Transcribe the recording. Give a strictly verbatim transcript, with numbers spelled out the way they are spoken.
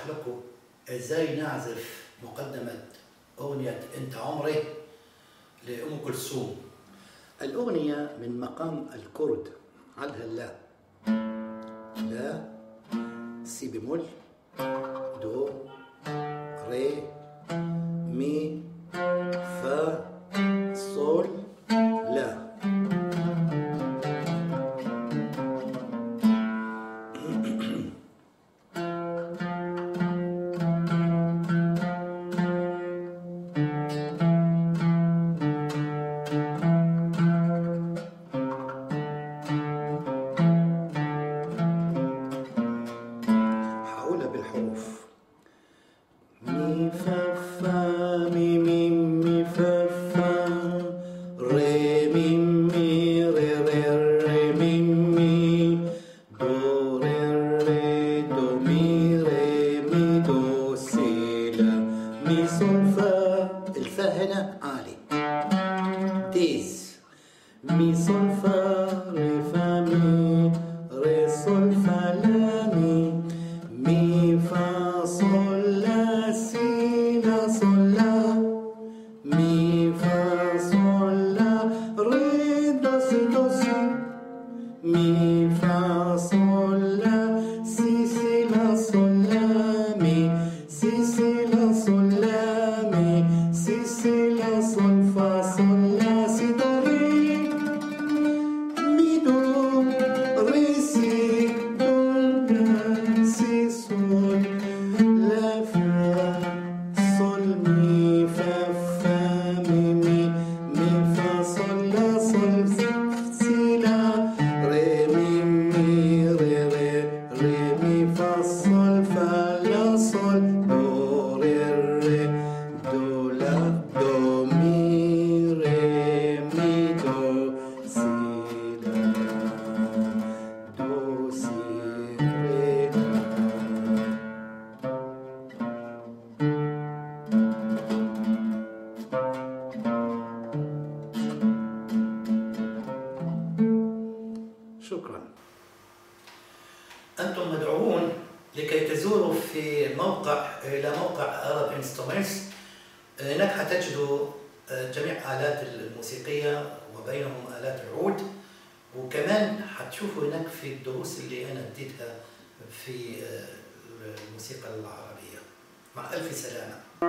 لكم ازاي نعزف مقدمة أغنية أنت عمري لأم كلثوم. الأغنية من مقام الكرد على اللا لا سي بمول دو ري مي فا صول لا. هقولها بالحروف مي فا فا مي مي مي فا فا ري مي مي ري ري ري مي مي دو ري ري دو مي ري مي دو سي لا مي صول فا. الفا هنا عالي ديز مي صول فا ري فا مي ري صول فا لا مي مي فا صول لا سي لا صول لا مي فا صول لا ري دو سي دو سي مي فا صول لا سي سي لا صول لا مي سي سي لا صول لا مي سي سي لا صول فا صول لا سي دو ري مي دو ري سي دو لا سي صول لا فا صول مي فا فا مي مي مي فا صول لا صول سي لا ري مي مي ري ري ري مي فا صول فا لا صول دو ري ري دو لا دو مي ري مي دو سي لا دو سي ري لا. شكرا. أنتم مدعوون لكي تزوروا في موقع إلى موقع أرب انسترومنتس. هناك حتجدوا جميع آلات الموسيقية وبينهم آلات العود، وكمان حتشوفوا هناك في الدروس اللي أنا اديتها في الموسيقى العربية. مع ألف سلامة.